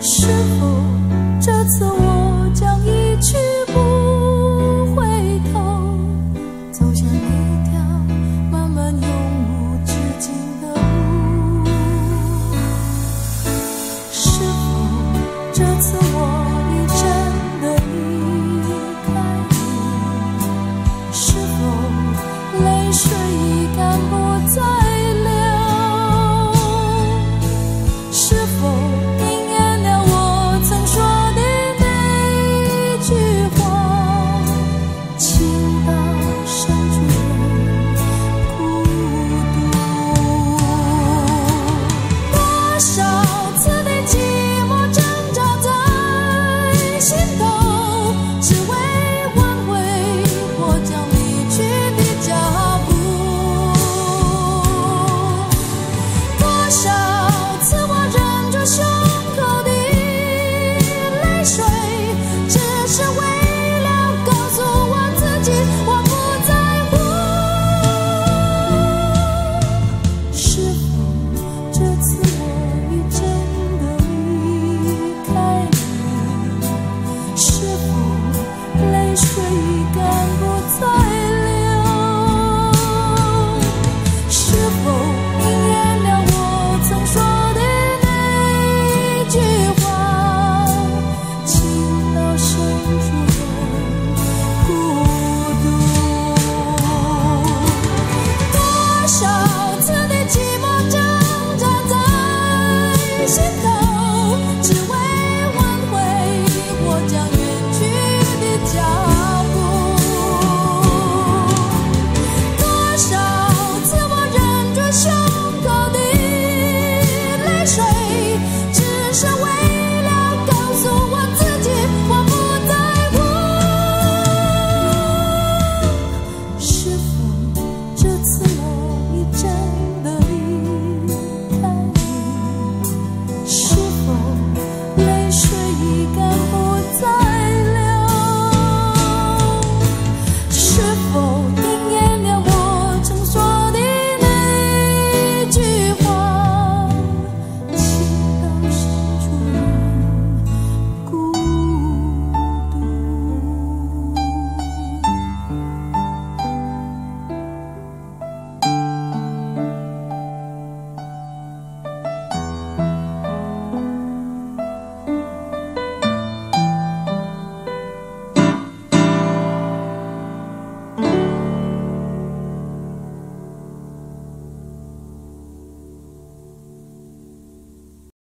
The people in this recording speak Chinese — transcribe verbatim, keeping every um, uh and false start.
是否这次我将一去不回头，走向一条漫漫永无止境的路？是否这次我已真的离开你？是否泪水已干不再流？是否应验了我曾说的那句话，情到深处人孤独？多少次的寂寞挣扎在心头，只为挽回我将离去的脚步。多少次我忍住胸口的泪水，只是为了告诉我自己我不在乎。是否这次我已真的离开你？是否泪水已干不再流？是否应验了我曾说的那句话，情到深处人孤独？多少次的寂寞挣扎在心头，